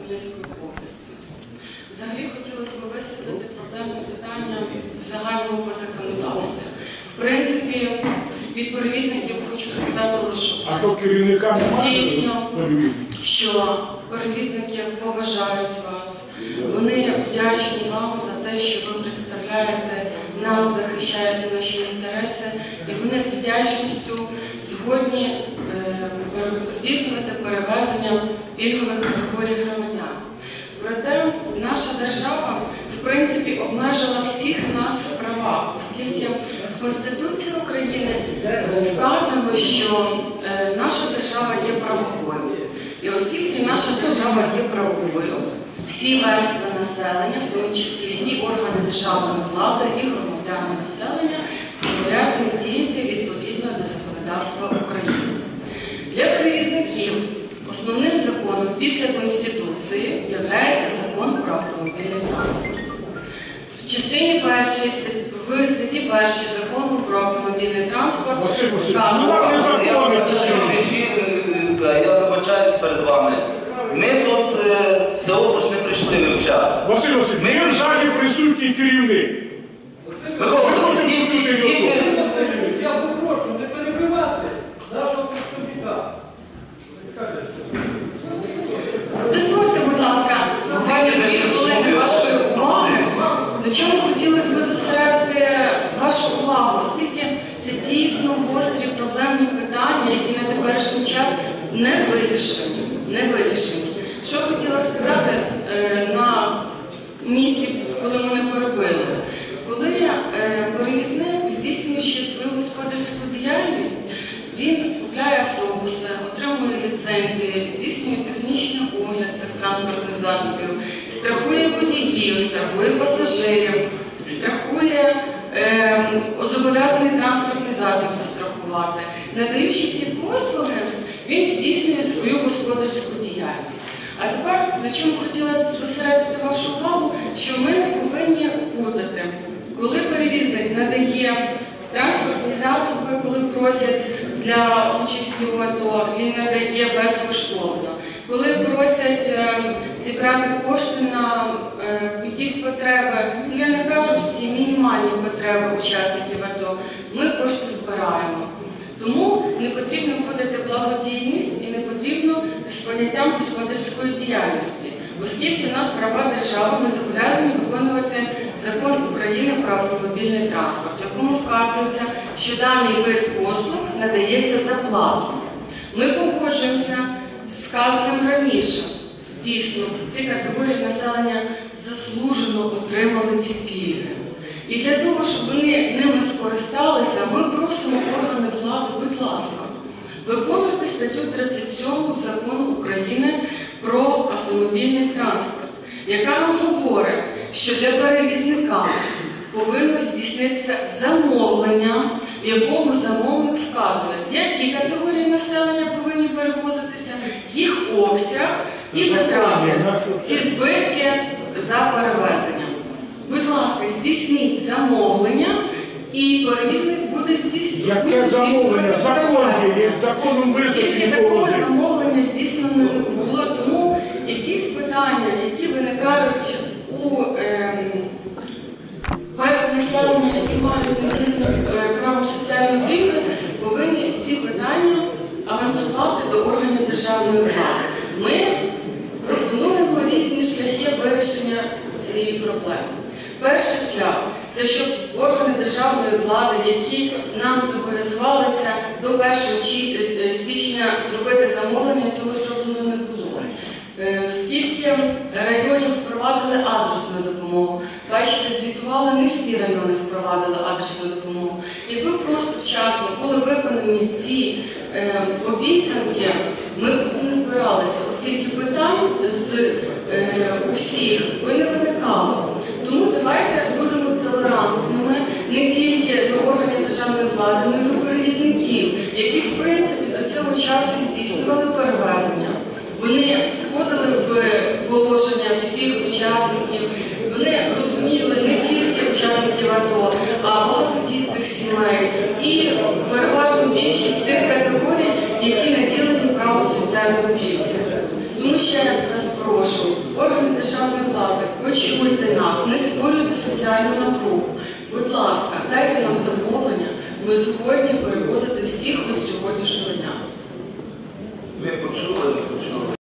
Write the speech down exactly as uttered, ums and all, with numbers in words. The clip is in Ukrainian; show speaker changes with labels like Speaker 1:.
Speaker 1: Хмельницької області. Взагалі хотілося б висвітлити проблемне питання в загальному по законодавстві. В принципі, від перевізників хочу сказати лише,
Speaker 2: а що керівника немає?
Speaker 1: Дійсно, що перевізники поважають вас, вони вдячні вам за те, що ви представляєте нас, захищаєте наші інтереси, і вони з вдячністю згодні е, здійснювати перевезення пільгових категорій громадян. Проте наша держава, в принципі, обмежила всіх нас в правах, оскільки в Конституції України вказано, що е, наша держава є правовою. І оскільки наша держава є правовою, всі верстви населення, в тому числі і органи державної влади, і громадяни населення, зобов'язані діяти відповідно до законодавства України. Для перевізників основним законом після Конституції є Закон про автомобільний транспорт. В частині першій, в статті першій Закону про автомобільний транспорт вказано.
Speaker 3: Я вибачаюсь перед вами. Ми тут е, всього ж не прийшли вивчати.
Speaker 2: Василь Васильович, ми в залі присутній керівник.
Speaker 3: Микола, тільки...
Speaker 4: Я попрошу не перебивати нашого представника.
Speaker 1: Дозвольте, будь ласка, дві хвилини вашої уваги. На чому хотілося б зосередити вашу увагу, оскільки це дійсно гострі проблемні питання, які на теперішній час не вирішені. Не вирішені. Що хотіла сказати е, на місці, коли мене перебили? Коли е, перевізник, здійснюючи свою господарську діяльність, він купляє автобуси, отримує ліцензію, здійснює технічний огляд цих транспортних засобів, страхує водіїв, страхує пасажирів, страхує е, зобов'язаний транспортний засіб застрахувати. Надаючи ці послуги, він здійснює свою господарську діяльність. А тепер, на чому хотіла зосередити вашу увагу, що ми не повинні путати. Коли перевізник надає транспортні засоби, коли просять для участі в АТО, він надає безкоштовно. Коли просять е, зібрати кошти на е, якісь потреби, ну я не кажу всі мінімальні потреби учасників АТО, ми кошти збираємо. Тому не потрібно путати благодійність і не потрібно з поняттям господарської діяльності, оскільки у нас права держави, ми зобов'язані виконувати Закон України про автомобільний транспорт, в якому вказується, що даний вид послуг надається за плату. Ми погоджуємося з сказаним раніше. Дійсно, ці категорії населення заслужено отримали ці пільги. І для того, щоб вони ними скористалися, ми просимо органи влади, будь ласка, виконуйте статтю тридцять сьому Закону України про автомобільний транспорт, яка нам говорить, що для перевізника повинно здійснитися замовлення, в якому замовник вказує, які категорії населення повинні перевозитися, їх обсяг і витрати, ці збитки за перевезення. Будь ласка, здійсніть замовлення, і перевізник буде здійснювати.
Speaker 2: Яке замовлення? Закон є, законом визначені.
Speaker 1: Оскільки такого замовлення здійснено не було, тому якісь питання, які виникають у е, верств населення, які мають наділені е, правом соціальної пільги, повинні ці питання авансувати до органів державної влади. Ми пропонуємо різні шляхи вирішення цієї проблеми. Перший шлях – це щоб органи державної влади, які нам зобов'язалися до першого січня зробити замовлення, цього зроблено не було. Скільки районів впровадили адресну допомогу? Бачите, звітували, не всі райони впровадили адресну допомогу. Якби просто вчасно були виконані ці е, обіцянки, ми б не збиралися, оскільки питань з е, усіх би не виникало. Тому давайте будемо толерантними не тільки до органів державної влади, але й до перевізників, які, в принципі, до цього часу здійснювали перевезення. Вони входили в положення всіх учасників, вони розуміли не тільки учасників АТО, а багатодітних сімей і переважно більшість тих категорій, які наділені правом соціальної пільги. Тому ще раз вас прошу, органи державної влади, почуйте нас, не створюйте соціальну напругу. Будь ласка, дайте нам замовлення, ми згодні перевозити всіх від сьогоднішнього дня.
Speaker 3: Ми почули, ми почули.